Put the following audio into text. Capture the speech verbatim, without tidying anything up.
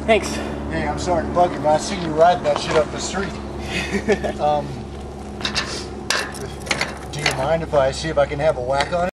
Thanks. Hey, I'm sorry to bug you, but I seen you riding that shit up the street. um, do you mind if I see if I can have a whack on it?